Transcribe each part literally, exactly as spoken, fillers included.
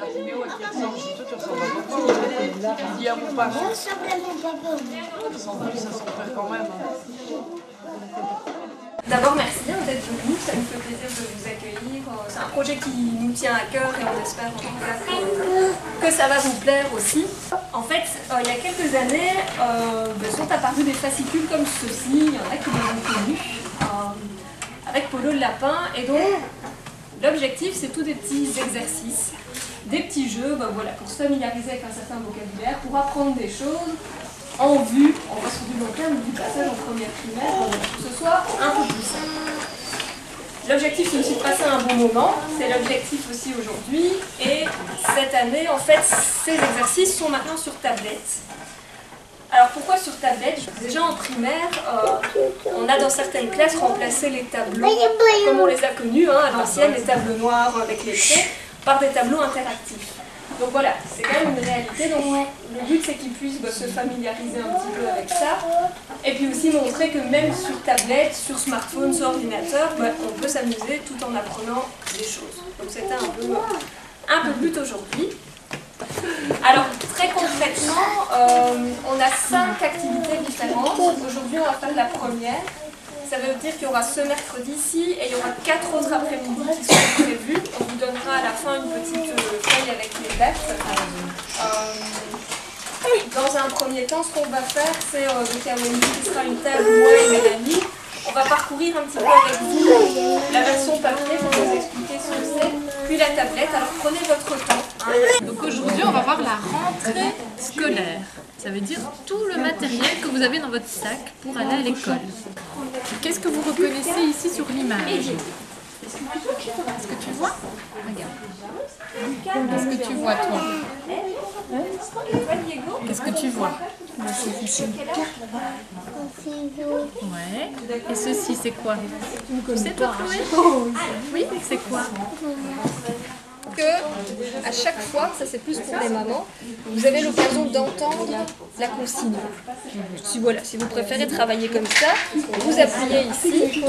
la vidéo elle te ressemble, toi tu ressembles à beaucoup. Il y a mon papa. Je ressemble à mon papa. Ça sent plus à son père quand même. D'abord, merci d'être venu, ça nous fait plaisir de vous accueillir. C'est un projet qui nous tient à cœur et on espère en tout cas que, que ça va vous plaire aussi. En fait, euh, il y a quelques années, euh, ben, sont apparus des fascicules comme ceux-ci, il y en a qui les ont connus, euh, avec Polo le lapin. Et donc, l'objectif, c'est tous des petits exercices, des petits jeux, ben, voilà, pour se familiariser avec un certain vocabulaire, pour apprendre des choses. En vue, on va sur du long terme, du passage en première primaire, pour que ce soit un peu plus simple. L'objectif, c'est aussi de passer un bon moment, c'est l'objectif aussi aujourd'hui, et cette année, en fait, ces exercices sont maintenant sur tablette. Alors pourquoi sur tablette? Déjà en primaire, euh, on a dans certaines classes remplacé les tableaux, comme on les a connus, hein, à l'ancienne, les tableaux noirs avec les traits, par des tableaux interactifs. Donc voilà, c'est quand même une réalité, donc le but c'est qu'ils puissent bah, se familiariser un petit peu avec ça, et puis aussi montrer que même sur tablette, sur smartphone, sur ordinateur, bah, on peut s'amuser tout en apprenant des choses. Donc c'était un peu, un peu le but aujourd'hui. Alors très concrètement, euh, on a cinq activités différentes. Aujourd'hui on va faire la première. Ça veut dire qu'il y aura ce mercredi-ci et il y aura quatre autres après-midi qui sont prévus. On vous donnera à la fin une petite feuille avec les dates. Euh, dans un premier temps, ce qu'on va faire, c'est euh, donc il y a Wendy qui sera une table, moi et Mélanie. On va parcourir un petit peu avec vous la version papier pour vous expliquer ce que c'est, puis la tablette. Alors prenez votre temps. Hein. Donc aujourd'hui, on va voir la rentrée scolaire. Ça veut dire tout le matériel que vous avez dans votre sac pour aller à l'école. Qu'est-ce que vous reconnaissez ici sur l'image? Est-ce que tu vois? Regarde. Qu'est-ce que tu vois, toi? Qu'est-ce que tu vois? Ouais. Et ceci, c'est quoi? Tu sais, toi, Chloé? Oui, c'est quoi? Que à chaque fois, ça c'est plus pour les mamans, vous avez l'occasion d'entendre la consigne. Si, voilà, si vous préférez travailler comme ça, vous appuyez ici.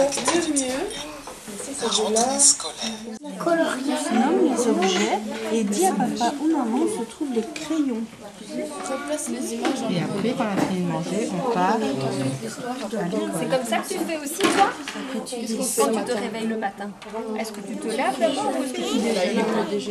Colorier nomme les objets et dit à papa ou maman où se trouvent les crayons. Et après, quand on a fini de manger, on part. C'est comme ça que tu fais aussi, toi? Quand tu te réveilles le matin. Est-ce que tu te laves d'abord ou est-ce que tu déjeunes?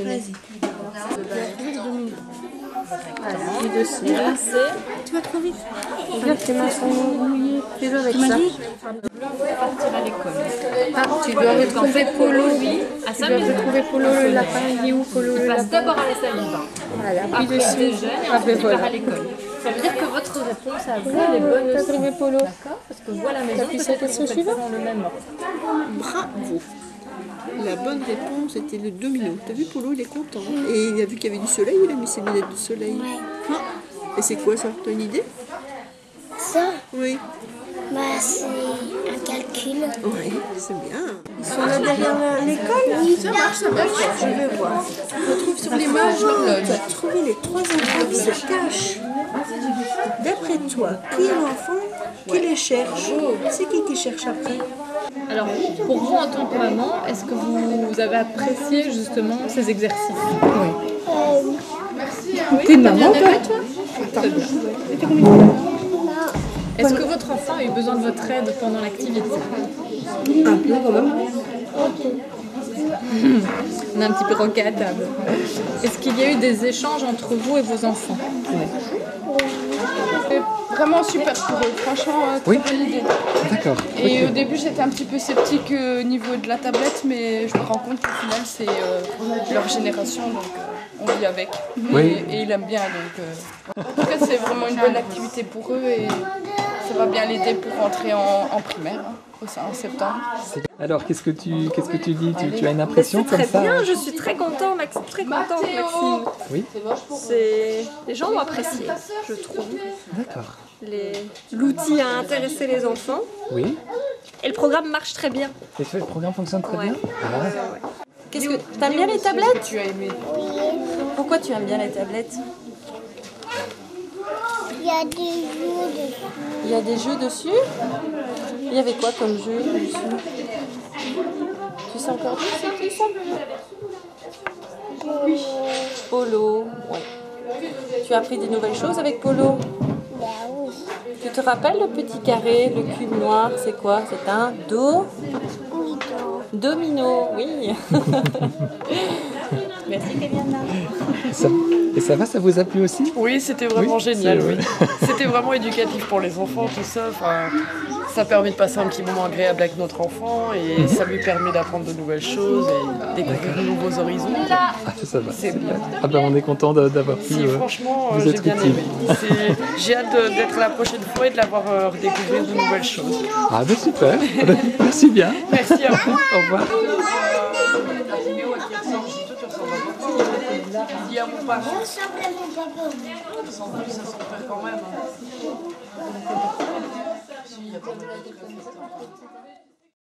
Voilà, et dessus. Tu vas trop vite. Regarde tes mains sont mouillées. Fais-le avec ça. Partir à l'école. Ah, tu dois retrouver Polo. Oui, à Tu cinq dois minutes. retrouver Polo le lapin. Il est où Polo le Il passe lapin? d'abord à la salle de bain. Voilà, Après, puis il dessus. déjeune et Ah, ensuite ben il part voilà. à l'école. Ça veut dire que votre réponse à vous, Là, elle est bonne t'as aussi. trouvé Polo. D'accord? Parce que vous, à la maison, T'appuies sur la peut-être que question vous faites suivante. dans le même ordre. Bravo. La bonne réponse était le domino. T'as vu, Polo, il est content. Et il a vu qu'il y avait du soleil, il a mis ses lunettes de soleil. Ah. Et c'est quoi ça? T'as une idée? Ça, Oui. bah, c'est un calcul. Oui, c'est bien. Ils sont là derrière l'école? Ça marche, ça marche. Je vais voir. On retrouve sur l'image l'horloge. Tu as trouvé les trois enfants qui se cachent. D'après toi, qui est l'enfant qui les cherche? C'est qui qui cherche après? Alors, pour vous en tant que maman, est-ce que vous avez apprécié justement ces exercices? Oui. Oui, t'es maman, toi? Très bien. Est-ce que votre enfant a eu besoin de votre aide pendant l'activité? Un peu quand même. On est un petit peu roqué à table. Est-ce qu'il y a eu des échanges entre vous et vos enfants? C'est vraiment super pour eux, franchement, euh, très Oui. bonne idée. D'accord. Et Ok. au début, j'étais un petit peu sceptique euh, au niveau de la tablette, mais je me rends compte qu'au final, c'est euh, leur génération, donc euh, on vit avec. Oui. Et, et ils aiment bien, donc euh, en tout cas, c'est vraiment une bonne activité pour eux et ça va bien l'aider pour rentrer en, en primaire, hein, en septembre. Alors, qu'est-ce que tu, qu'est-ce que tu dis? tu, tu as une impression C'est comme très ça? bien, je suis très content, Max, très contente, Maxime. Oui. C'est... Les gens ont apprécié, je trouve. D'accord. Les... L'outil a intéressé les enfants Oui. et le programme marche très bien. Et le programme fonctionne très Ouais. bien. Ah. Qu'est-ce que t'aimes bien les tablettes? Tu as aimé. Pourquoi tu aimes bien les tablettes? Il y a des jeux dessus. Il y a des jeux dessus. Il y avait quoi comme jeu dessus? Tu sais encore dire c'est qui ça? Oui. Polo. Ouais. Tu as appris des nouvelles choses avec Polo? Ben oui. Tu te rappelles le petit carré, le cube noir, c'est quoi? C'est un do? Oui, Domino, oui. Merci Kéliana. Ça- Et ça va, ça vous a plu aussi? Oui, c'était vraiment Oui, génial. c'est- Oui. C'était vraiment éducatif pour les enfants, tout ça. Enfin, ça permet de passer un petit moment agréable avec notre enfant et ça lui permet d'apprendre de nouvelles choses et découvrir de nouveaux horizons. Ah, ça va. C'est bien. Ah ben on est content de- d'avoir pu Si, euh, franchement, euh, vous j'ai être bien utile. aimé. C'est- J'ai hâte de- d'être la prochaine fois et de l'avoir euh, redécouvrir de nouvelles choses. Ah ben super, merci bien. Merci à vous. Au revoir. Il y a mon parent. Je ressemble à mon papa. Ça s'en perd quand même.